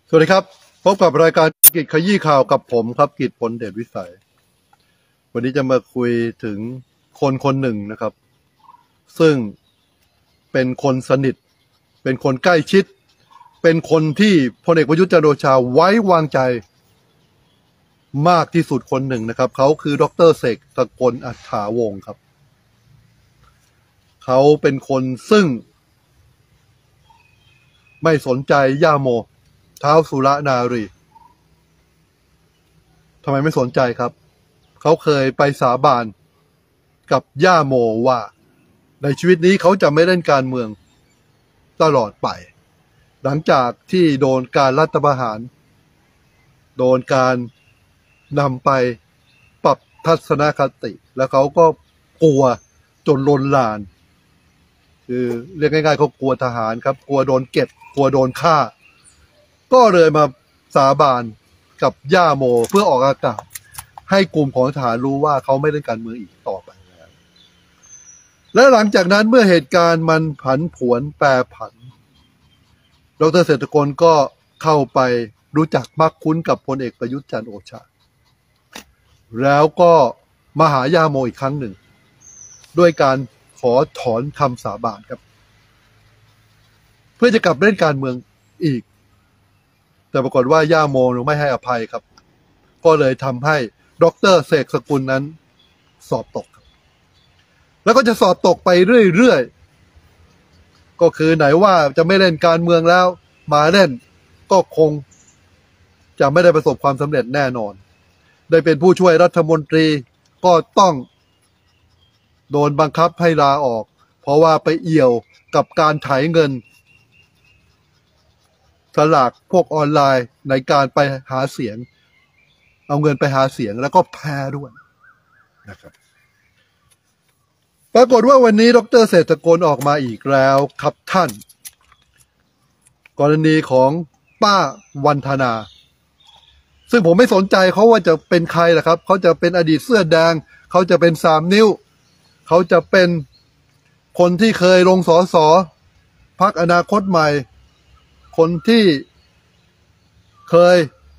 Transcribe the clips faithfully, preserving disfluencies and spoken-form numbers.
สวัสดีครับพบกับรายการกิจขยี้ข่าวกับผมครับกิจผลเดชวิสัยวันนี้จะมาคุยถึงคนคนหนึ่งนะครับซึ่งเป็นคนสนิทเป็นคนใกล้ชิดเป็นคนที่พลเอกประยุทธ์จันทร์โอชาไว้วางใจมากที่สุดคนหนึ่งนะครับเขาคือดร.เสกสกลอัฏฐาวงศ์ครับเขาเป็นคนซึ่งไม่สนใจย่าโมท้าวสุรนารีทำไมไม่สนใจครับเขาเคยไปสาบานกับย่าโมว่าในชีวิตนี้เขาจะไม่เล่นการเมืองตลอดไปหลังจากที่โดนการรัฐประหารโดนการนำไปปรับทัศนคติแล้วเขาก็กลัวจนลนลานคือเรียกง่ายๆเขากลัวทหารครับกลัวโดนเก็บกลัวโดนฆ่าก็เลยมาสาบานกับย่าโมเพื่อออกอากาศให้กลุ่มของทหารรู้ว่าเขาไม่เล่นการเมืองอีกต่อไปแล้วและหลังจากนั้นเมื่อเหตุการณ์มันผันผวนแปรผันดร.เศรษฐกลก็เข้าไปรู้จักมักคุ้นกับพลเอกประยุทธ์จันทร์โอชาแล้วก็มาหาย่าโมอีกครั้งหนึ่งด้วยการขอถอนคำสาบานครับเพื่อจะกลับเล่นการเมืองอีกแต่ปรากฏว่าย่าโมไม่ให้อภัยครับก็เลยทำให้ดร.เสกสกุลนั้นสอบตกครับแล้วก็จะสอบตกไปเรื่อยๆก็คือไหนว่าจะไม่เล่นการเมืองแล้วมาเล่นก็คงจะไม่ได้ประสบความสำเร็จแน่นอนได้เป็นผู้ช่วยรัฐมนตรีก็ต้องโดนบังคับให้ลาออกเพราะว่าไปเอี่ยวกับการไถเงินสลากพวกออนไลน์ในการไปหาเสียงเอาเงินไปหาเสียงแล้วก็แพ้ด้วยนะครับปรากฏว่าวันนี้ดร.เศรษฐกลออกมาอีกแล้วครับท่านกรณีของป้าวันธนาซึ่งผมไม่สนใจเขาว่าจะเป็นใครล่ะครับเขาจะเป็นอดีตเสื้อแดงเขาจะเป็นสามนิ้วเขาจะเป็นคนที่เคยลงสสพรรคอนาคตใหม่คนที่เคย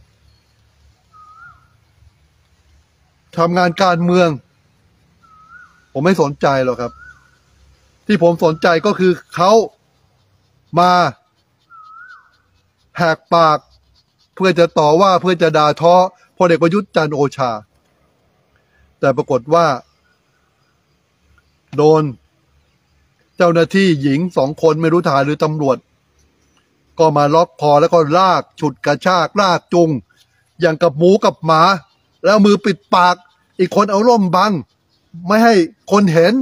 ทำงานการเมืองผมไม่สนใจหรอกครับที่ผมสนใจก็คือเขามาแหกปากเพื่อจะต่อว่าเพื่อจะด่าท้อพลเอกประยุทธ์จันทร์โอชาแต่ปรากฏว่าโดนเจ้าหน้าที่หญิงสองคนไม่รู้ทหารหรือตำรวจก็มาล็อกคอแล้วก็ลากฉุดกระชากลากจูงอย่างกับหมูกับหมาแล้วมือปิดปากอีกคนเอาร่มบังไม่ให้คนเห็น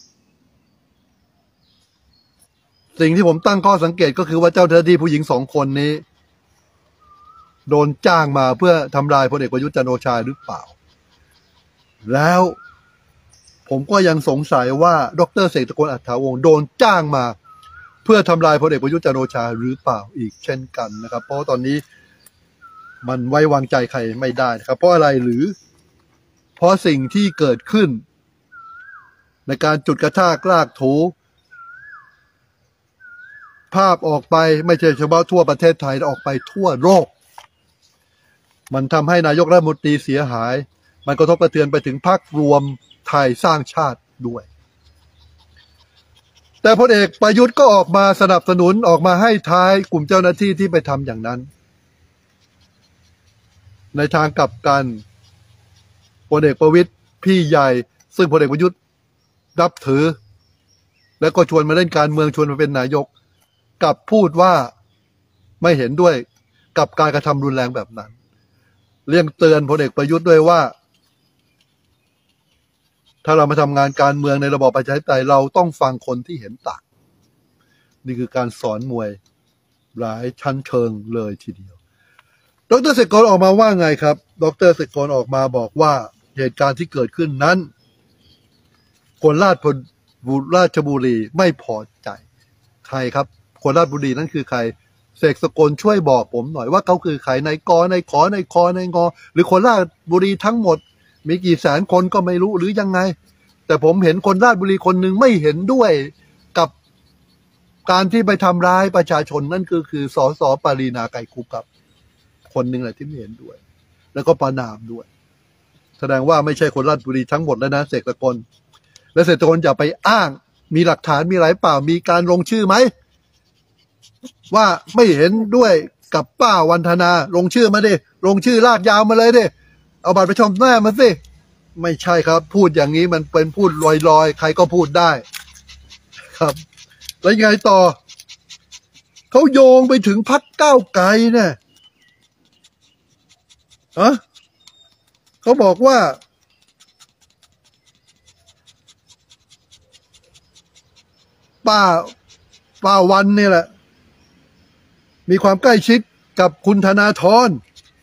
สิ่งที่ผมตั้งข้อสังเกตก็คือว่าเจ้าหน้าที่ผู้หญิงสองคนนี้โดนจ้างมาเพื่อทำลายพลเอกประยุทธ์จันทร์โอชาหรือเปล่าแล้วผมก็ยังสงสัยว่าดร.เสกสกลอัฏฐาวงศ์โดนจ้างมาเพื่อทำลายพลเอกประยุทธ์จันทร์โอชาหรือเปล่าอีกเช่นกันนะครับเพราะตอนนี้มันไว้วางใจใครไม่ได้นะครับเพราะอะไรหรือเพราะสิ่งที่เกิดขึ้นในการจุดกระชากลากถูภาพออกไปไม่ใช่เฉพาะทั่วประเทศไทยออกไปทั่วโลกมันทำให้นายกรัฐมนตรีเสียหายมันกระทบกระเทือนไปถึงพรรครวมไทยสร้างชาติด้วยแต่พลเอกประยุทธ์ก็ออกมาสนับสนุนออกมาให้ท้ายกลุ่มเจ้าหน้าที่ที่ไปทำอย่างนั้นในทางกลับกันพลเอกประวิตรพี่ใหญ่ซึ่งพลเอกประยุทธ์นับถือแล้วก็ชวนมาเล่นการเมืองชวนมาเป็นนายกกลับพูดว่าไม่เห็นด้วยกับการกระทำรุนแรงแบบนั้นเรียกเตือนพลเอกประยุทธ์ด้วยว่าถ้าเรามาทำงานการเมืองในระบอบประชาธิปไตยเราต้องฟังคนที่เห็นต่างนี่คือการสอนมวยหลายชั้นเชิงเลยทีเดียวดร.เสกสกลออกมาว่าไงครับดร.เสกสกลออกมาบอกว่าเหตุการณ์ที่เกิดขึ้นนั้นคนราชบุรีราชบุรีไม่พอใจใครครับคนราชบุรีนั่นคือใครเสกสกลช่วยบอกผมหน่อยว่าเขาคือใครในกอในขอในคอในงอหรือคนราชบุรีทั้งหมดมีกี่แสนคนก็ไม่รู้หรือยังไงแต่ผมเห็นคนราชบุรีคนหนึ่งไม่เห็นด้วยกับการที่ไปทำร้ายประชาชนนั่นคือคือสสปารีนาไกรคุปครับคนหนึ่งแหละที่ไม่เห็นด้วยแล้วก็ประณามด้วยแสดงว่าไม่ใช่คนราชบุรีทั้งหมดแล้วนะเสกสกลและเสกสกลอย่าไปอ้างมีหลักฐานมีอะไรเปล่ามีการลงชื่อไหมว่าไม่เห็นด้วยกับป้าวันธนาลงชื่อมาดิลงชื่อลากยาวมาเลยดิเอาบัตรประชาชนแม่มาสิไม่ใช่ครับพูดอย่างนี้มันเป็นพูดลอยๆใครก็พูดได้ครับแล้วยังไงต่อเขาโยงไปถึงพรรคก้าวไกลเนี่ยฮะเขาบอกว่าป้าป้าวันนี่แหละมีความใกล้ชิดกับคุณธนาธร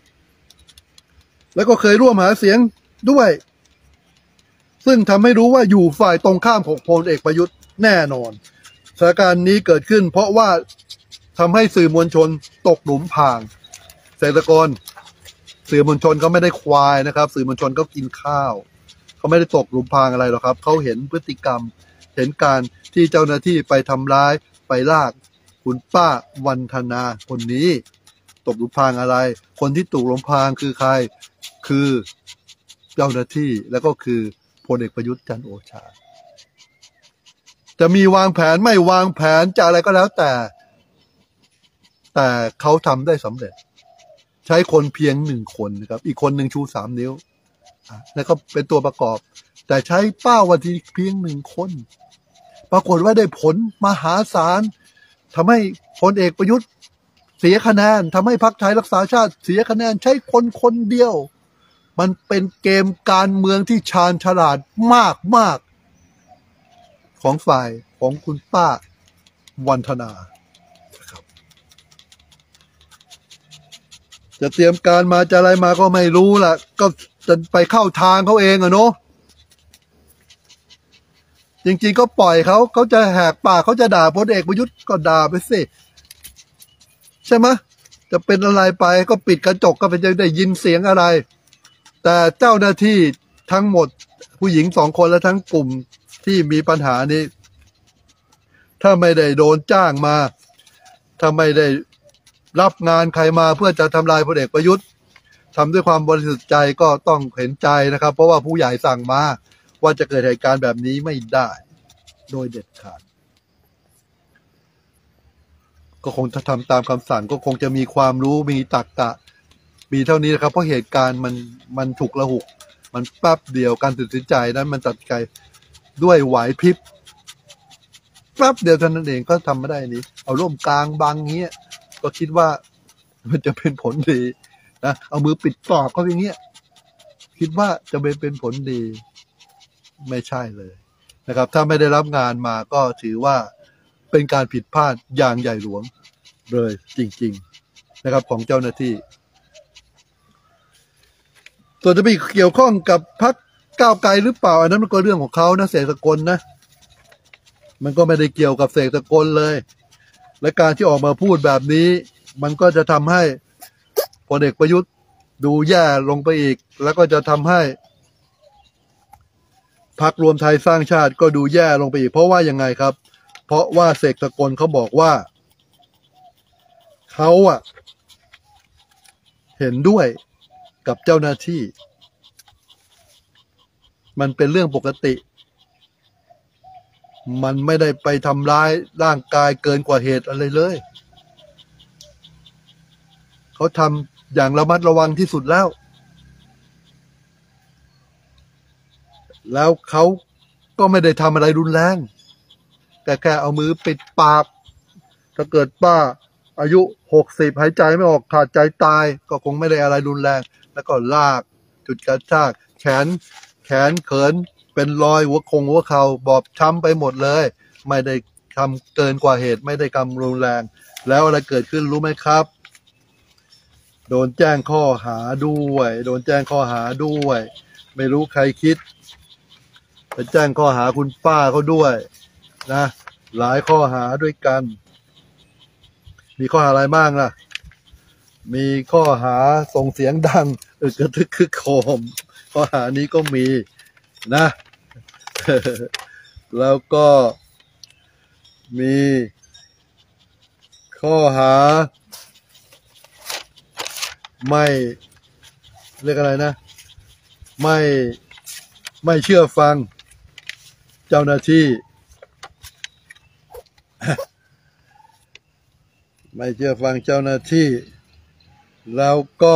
แล้วก็เคยร่วมหาเสียงด้วยซึ่งทำให้รู้ว่าอยู่ฝ่ายตรงข้ามของพลเอกประยุทธ์แน่นอนสถานการณ์นี้เกิดขึ้นเพราะว่าทำให้สื่อมวลชนตกหลุมพรางเกษตรกรสื่อมวลชนเขาไม่ได้ควายนะครับสื่อมวลชนเขากินข้าวเขาไม่ได้ตกหลุมพรางอะไรหรอกครับเขาเห็นพฤติกรรมเห็นการที่เจ้าหน้าที่ไปทำร้ายไปลากคุณป้าวันธนาคนนี้ตกหลุมพรางอะไรคนที่ตกหลุมพรางคือใครคือเจ้าหน้าที่แล้วก็คือพลเอกประยุทธ์จันทร์โอชาจะมีวางแผนไม่วางแผนจะอะไรก็แล้วแต่แต่เขาทำได้สำเร็จใช้คนเพียงหนึ่งคนนะครับอีกคนหนึ่งชูสามนิ้วแล้วก็เป็นตัวประกอบแต่ใช้ป้าวันทีเพียงหนึ่งคนปรากฏว่าได้ผลมหาศาลทำให้พลเอกประยุทธ์เสียคะแนนทำให้พรรคไทยรักษาชาติเสียคะแนนใช้คนคนเดียวมันเป็นเกมการเมืองที่ชาญฉลาดมากมากของฝ่ายของคุณป้าวันธนาจะเตรียมการมาจะอะไรมาก็ไม่รู้ล่ะก็จะไปเข้าทางเขาเองอะเนาะจริงๆก็ปล่อยเขาเขาจะแหกปากเขาจะด่าพลเอกประยุทธ์ก็ด่าไปสิใช่ไหมจะเป็นอะไรไปก็ปิดกระจกก็ไปจะได้ยินเสียงอะไรแต่เจ้าหน้าที่ทั้งหมดผู้หญิงสองคนและทั้งกลุ่มที่มีปัญหานี้ถ้าไม่ได้โดนจ้างมาถ้าไม่ได้รับงานใครมาเพื่อจะทำลายพลเอกประยุทธ์ทำด้วยความบริสุทธิ์ใจก็ต้องเห็นใจนะครับเพราะว่าผู้ใหญ่สั่งมาว่าจะเกิดเหตุการณ์แบบนี้ไม่ได้โดยเด็ดขาดก็คงจะทำตามคำสั่งก็คงจะมีความรู้มีตรรกะมีเท่านี้นะครับเพราะเหตุการณ์มันมันถูกระหุกมันแป๊บเดียวการตัดสินใจนั้นมันตัดใจด้วยไหวพริบแป๊บเดียวเท่านั้นเองก็ทำไม่ได้นี้เอาร่มกลางบังเงี้ยก็คิดว่ามันจะเป็นผลดีนะเอามือปิดปากก็อย่างเงี้ยคิดว่าจะเป็นเป็นผลดีไม่ใช่เลยนะครับถ้าไม่ได้รับงานมาก็ถือว่าเป็นการผิดพลาดอย่างใหญ่หลวงเลยจริงๆนะครับของเจ้าหน้าที่ส่วนจะไปเกี่ยวข้องกับพรรคก้าวไกลหรือเปล่าอันนั้นมันก็เรื่องของเขานะเสกสกลนะมันก็ไม่ได้เกี่ยวกับเสกสกลเลยและการที่ออกมาพูดแบบนี้มันก็จะทำให้พลเอกประยุทธ์ดูแย่ลงไปอีกแล้วก็จะทำให้พรรครวมไทยสร้างชาติก็ดูแย่ลงไปอีกเพราะว่ายังไงครับเพราะว่าเสกสกลเขาบอกว่าเขาอะเห็นด้วยกับเจ้าหน้าที่มันเป็นเรื่องปกติมันไม่ได้ไปทำร้ายร่างกายเกินกว่าเหตุอะไรเลยเขาทำอย่างระมัดระวังที่สุดแล้วแล้วเขาก็ไม่ได้ทำอะไรรุนแรงแต่แค่เอามือปิดปากถ้าเกิดป้าอายุหกสิบหายใจไม่ออกขาดใจตายก็คงไม่ได้อะไรรุนแรงแล้วก็ลากจุดกระชากแขนแขนเขินเป็นรอยหัวคงหัวเข่าบอบช้ำไปหมดเลยไม่ได้ทำเกินกว่าเหตุไม่ได้ทำรุนแรงแล้วอะไรเกิดขึ้นรู้ไหมครับโดนแจ้งข้อหาด้วยโดนแจ้งข้อหาด้วยไม่รู้ใครคิดไปแจ้งข้อหาคุณป้าเขาด้วยนะหลายข้อหาด้วยกันมีข้อหาอะไรบ้างล่ะมีข้อหาส่งเสียงดังอึกกระทึกคึกโครมข้อหานี้ก็มีนะ แล้วก็มีข้อหาไม่เรียกอะไรนะไม่ไม่เชื่อฟังเจ้าหน้าที่ ไม่เชื่อฟังเจ้าหน้าที่แล้วก็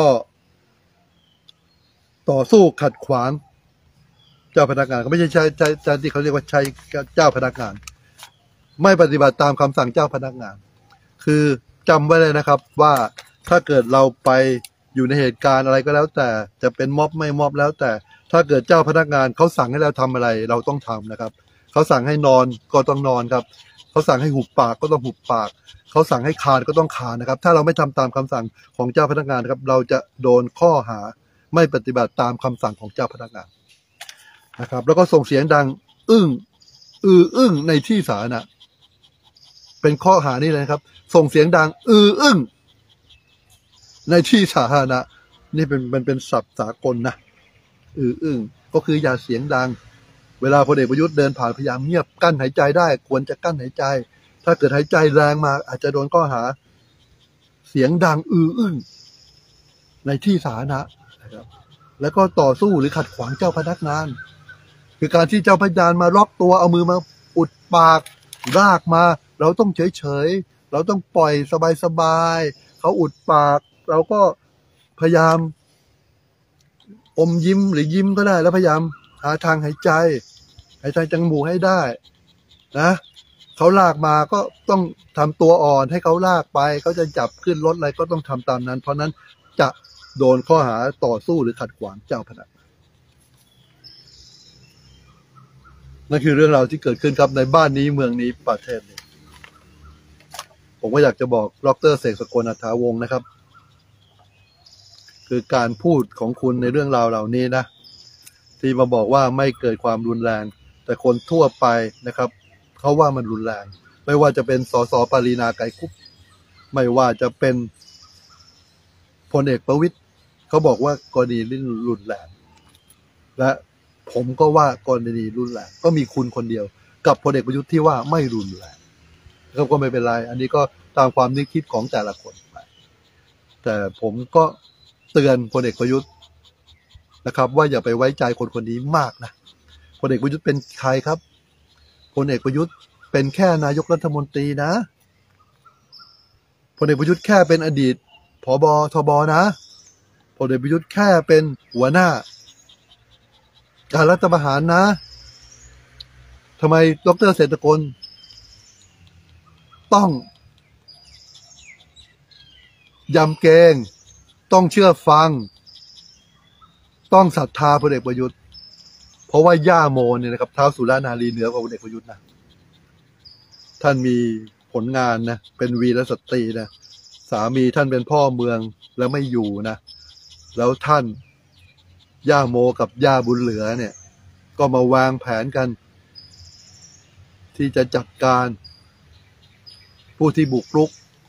ต่อสู้ขัดขวางเจ้าพนักงานก็ไม่ใช่ใช้ใช้ที่เขาเรียกว่าใช้เจ้าพนักงานไม่ปฏิบัติตามคำสั่งเจ้าพนักงานคือจำไว้เลยนะครับว่าถ้าเกิดเราไปอยู่ในเหตุการณ์อะไรก็แล้วแต่จะเป็นม็อบไม่ม็อบแล้วแต่ถ้าเกิดเจ้าพนักงานเขาสั่งให้เราทำอะไรเราต้องทำนะครับเขาสั่งให้นอนก็ต้องนอนครับเขาสั่งให้หุบปากก็ต้องหุบปากเขาสั่งให้คานก็ต้องคานนะครับถ้าเราไม่ทำตามคำสั่งของเจ้าพนักงานนะครับเราจะโดนข้อหาไม่ปฏิบัติตามคำสั่งของเจ้าพนักงานนะครับแล้วก็ส่งเสียงดังอึ้งอืออึ้งในที่สาธารณะเป็นข้อหานี่เลยครับส่งเสียงดังอืออึ้งในที่สาธารณะนี่เป็นมันเป็นศัพท์สากลนะอืออึ้งก็คืออย่าเสียงดังเวลาพลเอกประยุทธ์เดินผ่านพยายามเงียบกั้นหายใจได้ควรจะกั้นหายใจถ้าเกิดหายใจแรงมาอาจจะโดนข้อหาเสียงดังอืออึ้งในที่สาธารณะนะครับแล้วก็ต่อสู้หรือขัดขวางเจ้าพนักงานคือการที่เจ้าพนักงานมาล็อกตัวเอามือมาอุดปากลากมาเราต้องเฉยเฉยเราต้องปล่อยสบายๆเขาอุดปากเราก็พยายามอมยิ้มหรือยิ้มก็ได้แล้วพยายามหาทางหายใจหายใจจังหมูให้ได้นะเขาลากมาก็ต้องทำตัวอ่อนให้เขาลากไปเขาจะจับขึ้นรถอะไรก็ต้องทำตามนั้นเพราะนั้นจะโดนข้อหาต่อสู้หรือขัดขวางเจ้าพนักงานนั่นคือเรื่องราวที่เกิดขึ้นครับในบ้านนี้เมืองนี้ประเทศนี้ผมก็อยากจะบอกดร.เสกสกลอัฏฐาวงศ์นะครับคือการพูดของคุณในเรื่องราวเหล่านี้นะที่มาบอกว่าไม่เกิดความรุนแรงแต่คนทั่วไปนะครับเขาว่ามันรุนแรงไม่ว่าจะเป็นสสปรีนาไกรคุปไม่ว่าจะเป็นพลเอกประวิตรเขาบอกว่ากรณีรุนแรงและผมก็ว่ากรณีรุนแรงก็มีคุณคนเดียวกับพลเอกประยุทธ์ที่ว่าไม่รุนแรงก็ไม่เป็นไรอันนี้ก็ตามความนึกคิดของแต่ละคนไปแต่ผมก็เตือนพลเอกประยุทธ์นะครับว่าอย่าไปไว้ใจคนคนนี้มากนะพลเอกประยุทธ์เป็นใครครับพลเอกประยุทธ์เป็นแค่นายกรัฐมนตรีนะพลเอกประยุทธ์แค่เป็นอดีตผบ.ทบ.นะพลเอกประยุทธ์แค่เป็นหัวหน้าการรัฐประหารนะทำไมดร.เศรษฐกลต้องยำเกรงต้องเชื่อฟังต้องศรัทธาพลเอกประยุทธ์เพราะว่าย่าโมเนี่ยนะครับท้าวสุรนารีเหนือกว่าพลเอกประยุทธ์นะท่านมีผลงานนะเป็นวีรสตรีนะสามีท่านเป็นพ่อเมืองแล้วไม่อยู่นะแล้วท่านย่าโมกับย่าบุญเหลือเนี่ยก็มาวางแผนกันที่จะจัดการผู้ที่บุกรุก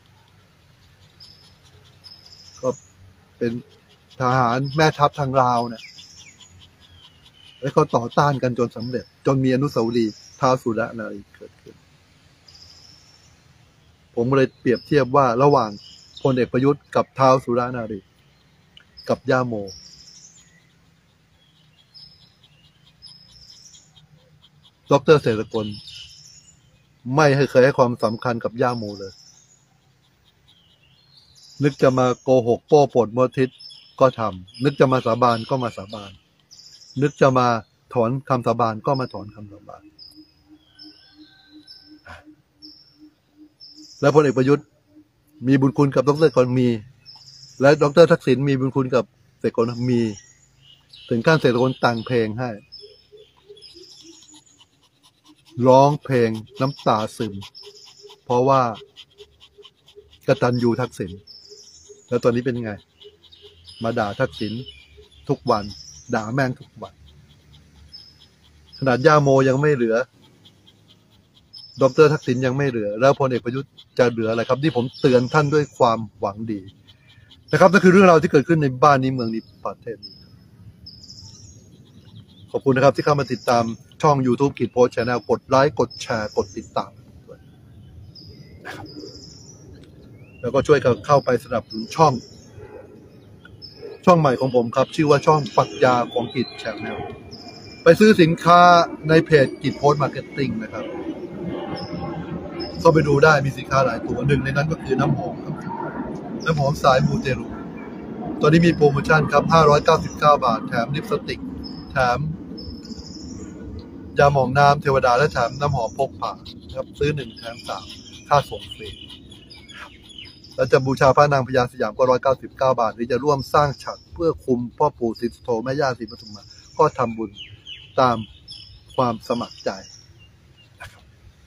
ก็เป็นทหารแม่ทัพทางลาวเนี่ยแล้วก็ต่อต้านกันจนสำเร็จจนมีอนุสาวรีย์ท้าวสุรนารีเกิดขึ้นผมเลยเปรียบเทียบว่าระหว่างพลเอกประยุทธ์กับท้าวสุรนารีกับย่าโมดร.เศรษฐกลไม่เคยให้ความสำคัญกับย่าโมเลยนึกจะมาโกหกโป้ปดมดทิศก็ทำนึกจะมาสาบานก็มาสาบานนึกจะมาถอนคำสาบานก็มาถอนคำสาบานแล้วพลเอกประยุทธ์มีบุญคุณกับดร.เศรษฐกลมีและดร.ทักษิณมีบุญคุณกับเศรษฐกลมีถึงขั้นเศรษฐกลแต่งเพลงให้ร้องเพลงน้ำตาซึมเพราะว่ากตัญญูทักษิณแล้วตอนนี้เป็นไงมาด่าทักษิณทุกวันด่าแม่งทุกวันขนาดย่าโมยังไม่เหลือดร.ทักษิณยังไม่เหลือแล้วพลเอกประยุทธ์จะเหลืออะไรครับที่ผมเตือนท่านด้วยความหวังดีนะครับนั่นคือเรื่องราวที่เกิดขึ้นในบ้านนี้เมืองนี้ประเทศนี้ขอบคุณนะครับที่เข้ามาติดตามช่อง YouTube กิจโพสต์ Channel กดไลค์กดแชร์กดติดตามด้วยนะครับแล้วก็ช่วยกันเข้าไปสนับสนุนช่องช่องใหม่ของผมครับชื่อว่าช่องปรัชญาของกิจแชนแนลไปซื้อสินค้าในเพจกิจโพสต์มาร์เก็ตติ้งนะครับก็ไปดูได้มีสินค้าหลายตัวหนึ่งในนั้นก็คือน้ำหอมครับน้ำหอมสายมูเตลูตอนนี้มีโปรโมชั่นครับห้าร้อยเก้าสิบเก้าบาทแถมลิปสติกแถมยาหมองน้ำเทวดาและแถมน้ำหอมพกพาครับซื้อหนึ่งแถมสามค่าส่งฟรีแล้วจะบูชาพระนางพญาสยามก็ร้อยเก้าสิบเก้าบาทหรือจะร่วมสร้างฉัตรเพื่อคุมพ่อปู่ศรีสุโธแม่ย่าศรีปทุมมาก็ทำบุญตามความสมัครใจนะครับ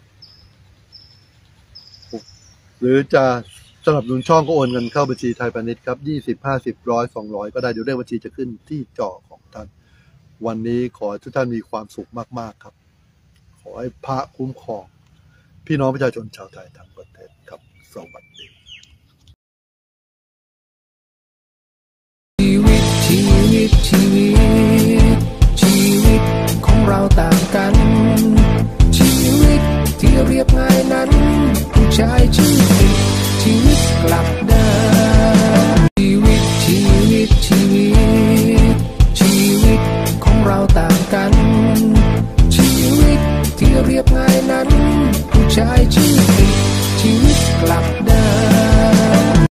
หรือจะสนับสนุนช่องก็โอนเงินเข้าบัญชีไทยพาณิชย์ครับยี่สิบ ห้าสิบ ร้อย สองร้อยก็ได้เดี๋ยวเลขบัญชีจะขึ้นที่จอของท่านวันนี้ขอให้ทุกท่านมีความสุขมากๆครับขอให้พระคุ้มครองพี่น้องประชาชนชาวไทยทั้งประเทศครับสวัสดีชีวิตชีวิตชีวิตชีวิตของเราต่างกันชีวิตที่เรียบง่ายนั้นผู้ชายชีวิตชีวิตกลับ